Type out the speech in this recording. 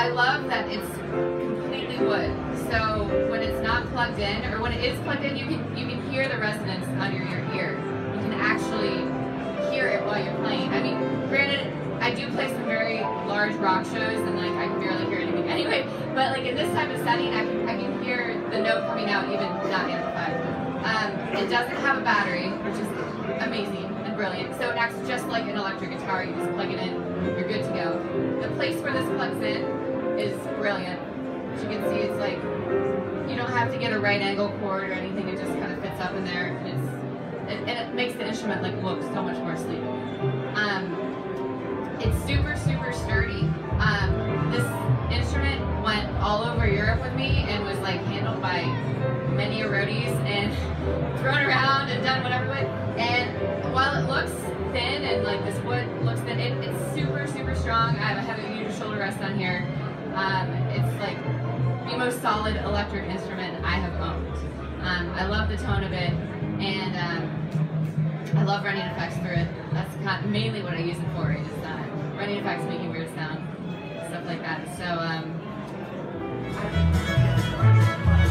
I love that it's completely wood. So when it's not plugged in, or when it is plugged in, you can hear the resonance under your ear. You can actually hear it while you're playing. I mean, granted, I do play some very large rock shows, and like I can barely hear anything anyway. But like in this type of setting, I can hear the note coming out even not amplified. It doesn't have a battery, which is amazing and brilliant. So it acts just like an electric guitar. You just plug it in, you're good to go. The place where this plugs in is brilliant. As you can see, it's like you don't have to get a right angle cord or anything. It just kind of fits up in there, and it makes the instrument like look so much more sleek. It's super, super sturdy. This instrument went all over Europe with me and was like handled by many roadies and thrown around and done whatever with. And while it looks thin and like this wood looks thin, it's super, super strong. I have a heavy shoulder rest on here. It's like the most solid electric instrument I have owned. I love the tone of it, and I love running effects through it. That's mainly what I use it for, is running effects, making weird sound, stuff like that. So